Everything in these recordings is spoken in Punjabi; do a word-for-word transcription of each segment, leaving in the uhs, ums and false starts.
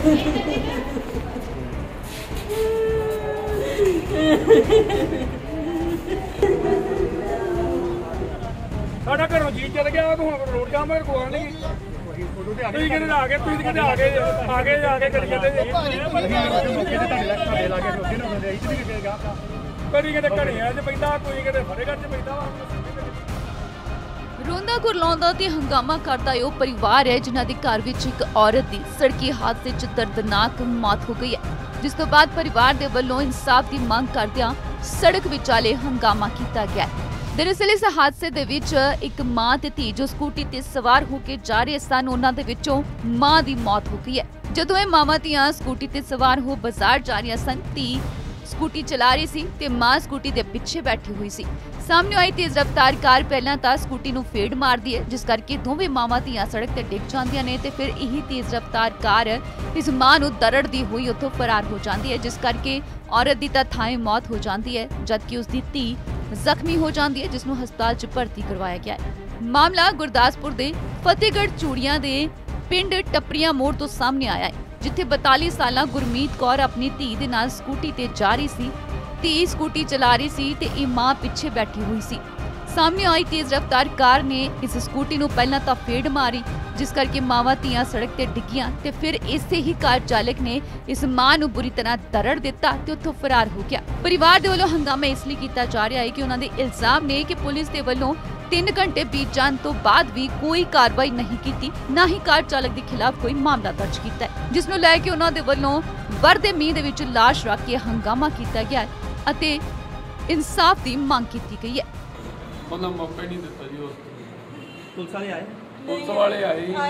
साडा घरों जी चल गया तो हुण रोड जाम है कोई नहीं ਤੁਸੀਂ ਕਿਹਦੇ ਆ ਗਏ ਤੁਸੀਂ ਕਿਹਦੇ ਆ ਗਏ ਆ ਗਏ ਆ ਕੇ ਕਰੀ ਜਾਂਦੇ ਕਦੀ ਕਿਤੇ ਘੜਿਆਂ 'ਚ ਪੈਂਦਾ ਕੋਈ ਕਿਤੇ ਫਤਿਹਗੜ੍ਹ 'ਚ ਪੈਂਦਾ ਵਾ। ਰੋਂਦਾ ਕੁਰਲਾਉਂਦਾ ਤੇ ਹੰਗਾਮਾ ਕਰਦਾ ਉਹ ਪਰਿਵਾਰ ਹੈ ਜਿਨ੍ਹਾਂ ਦੇ ਘਰ ਵਿੱਚ ਇੱਕ ਔਰਤ ਦੀ ਸੜਕੀ ਹਾਦਸੇ 'ਚ ਦਰਦਨਾਕ ਮੌਤ ਹੋ ਗਈ ਹੈ, ਜਿਸ ਤੋਂ ਬਾਅਦ ਪਰਿਵਾਰ ਦੇ ਵੱਲੋਂ ਇਨਸਾਫ ਦੀ ਮੰਗ ਕਰਦਿਆਂ ਸੜਕ ਵਿਚਾਲੇ ਹੰਗਾਮਾ ਕੀਤਾ ਗਿਆ। दरअसल इस हादसे दे विच एक मां ते धी जो स्कूटी ते सवार होके जा रहे सन, उन्हां दे विचों मां दी मौत हो गई है। जदों ये मावां धीआं स्कूटी ते सवार हो बाजार जा रही सन, धी स्कूटी चला रही सी ते मां स्कूटी दे पिछे बैठी हुई सी। सामने आई तेज रफ्तार कार पहलां तां स्कूटी नूं फेड़ मारदी है, जिस करके दोवें मावां धीआं सड़क ते डिग जांदियां ने ते फिर यही तेज रफ्तार कार इस मां नूं दरड़दी होई उत्थों फरार हो जाती है, जिस करके औरत दी तां थाएं मौत हो जाती है, जबकि उसदी धी ਜ਼ਖਮੀ ਹੋ ਜਾਂਦੀ ਹੈ, ਜਿਸ ਨੂੰ ਹਸਪਤਾਲ 'ਚ ਭਰਤੀ ਕਰਵਾਇਆ ਗਿਆ ਹੈ। ਮਾਮਲਾ ਗੁਰਦਾਸਪੁਰ ਦੇ ਫਤਿਹਗੜ੍ਹ ਚੂੜੀਆਂ ਦੇ ਪਿੰਡ ਟੱਪਰੀਆਂ ਮੋੜ ਤੋਂ ਸਾਹਮਣੇ ਆਇਆ ਹੈ, ਜਿੱਥੇ ਬਤਾਲੀ ਸਾਲਾ ਗੁਰਮੀਤ ਕੌਰ ਆਪਣੀ ਧੀ ਦੇ ਨਾਲ ਸਕੂਟੀ ਤੇ ਜਾ ਰਹੀ ਸੀ। ਧੀ ਸਕੂਟੀ ਚਲਾ ਰਹੀ ਸੀ ਤੇ ਇਹ ਮਾਂ ਪਿੱਛੇ ਬੈਠੀ ਹੋਈ ਸੀ। ਸਾਹਮਣੇ ਆਈ ਤੇਜ਼ ਰਫ਼ਤਾਰ ਕਾਰ ਨੇ ਇਸ ਸਕੂਟੀ ਨੂੰ ਪਹਿਲਾਂ ਤਾਂ ਫੇੜ ਮਾਰੀ, ਜਿਸ ਕਰਕੇ ਮਾਵਾਂ ਧੀਆਂ ਸੜਕ ਤੇ ਡਿੱਗੀਆਂ ਤੇ ਫਿਰ ਇਸੇ ਹੀ ਕਾਰ ਚਾਲਕ ਨੇ ਇਸ ਮਾਂ ਨੂੰ ਬੁਰੀ ਤਰ੍ਹਾਂ ਦਰੜ ਦਿੱਤਾ ਤੇ ਉੱਥੋਂ ਫਰਾਰ ਹੋ ਗਿਆ। ਪਰਿਵਾਰ ਦੇ ਵੱਲੋਂ ਹੰਗਾਮਾ ਇਸ ਲਈ ਕੀਤਾ ਜਾ ਰਿਹਾ ਹੈ ਕਿ ਉਹਨਾਂ ਦੇ ਇਲਜ਼ਾਮ ਨੇ ਕਿ ਪੁਲਿਸ ਦੇ ਵੱਲੋਂ ਤਿੰਨ ਘੰਟੇ ਬੀਤ ਜਾਣ ਤੋਂ ਬਾਅਦ ਵੀ ਕੋਈ ਕਾਰਵਾਈ ਨਹੀਂ ਕੀਤੀ, ਨਾ ਹੀ ਕਾਰ ਚਾਲਕ ਦੇ ਖਿਲਾਫ ਕੋਈ ਮਾਮਲਾ ਦਰਜ ਕੀਤਾ ਹੈ, ਜਿਸ ਨੂੰ ਲੈ ਕੇ ਉਹਨਾਂ ਦੇ ਵੱਲੋਂ ਵਰਦੇ ਮੀਂਹ ਦੇ ਵਿੱਚ ਲਾਸ਼ ਰੱਖ ਕੇ ਹੰਗਾਮਾ ਕੀਤਾ ਗਿਆ ਅਤੇ ਇਨਸਾਫ ਦੀ ਮੰਗ ਕੀਤੀ ਗਈ ਹੈ। ਉਹਨਾਂ ਮੌਕਾ ਹੀ ਨਹੀਂ ਦਿੱਤਾ ਜੀ। ਉਸ ਪੁਲਿਸ ਵਾਲੇ ਆਏ ਪੁਲਿਸ ਵਾਲੇ ਆਏ ਸੀ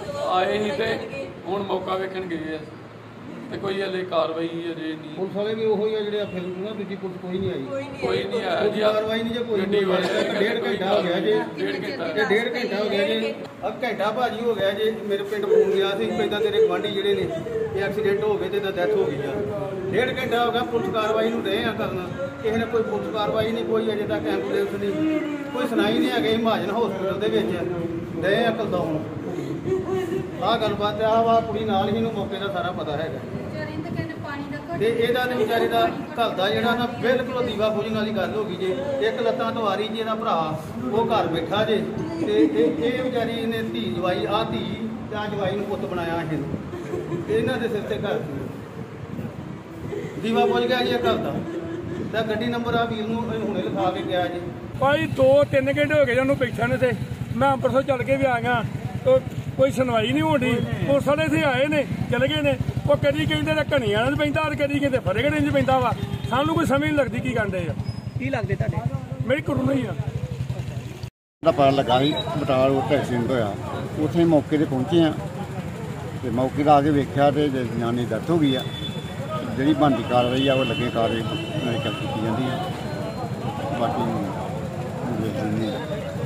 ਆਏ ਸੀ ਤੇ ਹੁਣ ਮੌਕਾ ਵੇਖਣ ਗਏ ਆ ਤੇ ਕੋਈ ਹਲੇ ਕਾਰਵਾਈ ਅਜੇ ਨਹੀਂ। ਪੁਲਿਸ ਵਾਲੇ ਵੀ ਉਹੀ ਆ ਜਿਹੜੇ ਫਿਰ ਨਾ ਦੂਜੀ ਪੁਲਿਸ ਕੋਈ ਨਹੀਂ ਆਈ ਕੋਈ ਨਹੀਂ ਆਇਆ ਜੀ। ਕਾਰਵਾਈ ਨਹੀਂ ਜੇ ਕੋਈ ਗੱਡੀ ਵਾਲੇ ਡੇਢ ਘੰਟਾ ਹੋ ਗਿਆ ਜੀ। ਡੇਢ ਘੰਟਾ ਤੇ ਡੇਢ ਘੰਟਾ ਹੋ ਗਿਆ ਜੀ। ਅਬ ਘੰਟਾ ਭਾਜੀ ਹੋ ਗਿਆ ਜੀ। ਮੇਰੇ ਪਿੰਡ ਫੋਨ ਗਿਆ ਸੀ ਪੈਂਦਾ ਤੇਰੇ ਗਵਾਂਢੀ ਜਿਹੜੇ ਨੇ ਇਹ ਐਕਸੀਡੈਂਟ ਹੋ ਗਏ ਤੇ ਤਾਂ ਡੈਥ ਹੋ ਗਈ ਆ। ਡੇਢ ਘੰਟਾ ਹੋ ਗਿਆ ਪੁਲਿਸ ਕਾਰਵਾਈ ਨੂੰ ਰਹੇ ਆ ਕਰਨਾ, ਕਿਸੇ ਨੇ ਕੋਈ ਪੁਲਿਸ ਕਾਰਵਾਈ ਨਹੀਂ, ਕੋਈ ਅਜੇ ਤੱਕ ਐਂਬੂਲੈਂਸ ਨਹੀਂ, ਕੋਈ ਸੁਣਾਈ ਨਹੀਂ ਹੈਗੀ। ਮਹਾਜਨ ਹਸਪੀਟਲ ਦੇ ਵਿੱਚ ਰਹੇ ਆ ਕਲਦਾ ਹੁਣ ਆਹ ਗੱਲਬਾਤ ਆ ਵਾ ਕੁੜੀ ਨਾਲ ਹੀ ਨੂੰ ਮੌਕੇ ਦਾ ਸਾਰਾ ਪਤਾ ਹੈਗਾ ਤੇ ਇਹਦਾ ਤੇ ਵਿਚਾਰੇ ਦਾ ਘਰ ਦਾ ਜਿਹੜਾ ਨਾ ਬਿਲਕੁਲ ਦੀਵਾ ਬੁਝਣ ਵਾਲੀ ਗੱਲ ਹੋ ਗਈ ਜੇ। ਇੱਕ ਲੱਤਾਂ ਤੋਂ ਆ ਰਹੀ ਜੀ ਇਹਦਾ ਭਰਾ ਉਹ ਘਰ ਬੈਠਾ ਜੇ ਤੇ ਇਹ ਇਹ ਵਿਚਾਰੀ ਇਹਨੇ ਧੀ ਜਵਾਈ ਆ ਧੀ ਤੇ ਆ ਜਵਾਈ ਨੂੰ ਪੁੱਤ ਬਣਾਇਆ ਇਹਨੂੰ, ਇਹਨਾਂ ਦੇ ਸਿਰ ਤੇ ਘਰ ਦੀਵਾ ਬੁਝ ਗਿਆ ਜੀ ਇਹ ਘਰ ਦਾ। ਤਾਂ ਗੱਡੀ ਨੰਬਰ ਆ ਵੀਰ ਨੂੰ ਹੁਣੇ ਲਿਖਾ ਕੇ ਗਿਆ ਜੀ। ਭਾਈ ਦੋ ਤਿੰਨ ਘੰਟੇ ਹੋ ਗਏ ਉਹਨੂੰ ਬੈਠਾ ਨੇ ਤੇ ਮੈਂ ਅੰਮ੍ਰਿਤਸਰ ਚੱਲ ਕੇ ਵੀ ਆ ਗਿਆ ਤੇ ਕੋਈ ਸੁਣਵਾਈ ਨਹੀਂ ਹੋਣੀ। ਪੁਲਿਸ ਵਾਲੇ ਇੱਥੇ ਆਏ ਨੇ ਚਲੇ ਗਏ ਨੇ। ਉਹ ਕਦੀ ਕਹਿੰਦੇ ਨੇ ਘਣੀਆਂ ਨਾਲ ਪੈਂਦਾ ਤੇ ਕਦੀ ਕਹਿੰਦੇ ਫਤਿਹਗੜ੍ਹ 'ਚ ਪੈਂਦਾ ਵਾ। ਸਾਨੂੰ ਕੋਈ ਸਮਝ ਨਹੀਂ ਲੱਗਦੀ ਕੀ ਕਰਦੇ ਆ। ਕੀ ਲੱਗਦੇ ਤੁਹਾਡੇ? ਮੇਰੀ ਕਰੂਨਾ ਹੀ ਆ। ਦਾ ਪਤਾ ਲੱਗਾ ਸੀ ਬਟਾਲ ਉਹ ਐਕਸੀਡੈਂਟ ਹੋਇਆ, ਉੱਥੇ ਮੌਕੇ ਤੇ ਪਹੁੰਚੇ ਆ ਤੇ ਮੌਕੇ ਦਾ ਆ ਕੇ ਵੇਖਿਆ ਤੇ ਜਨਾਨੀ ਦੀ ਡੈਥ ਹੋ ਗਈ ਆ। ਜਿਹੜੀ ਬਣਦੀ ਕਾਰਵਾਈ ਆ ਉਹ ਲੱਗੇ ਕਾਰਵਾਈ ਕੀਤੀ ਜਾਂਦੀ ਹੈ। ਬਾਕੀ ਵੇਖ ਲੈਂਦੇ ਆ।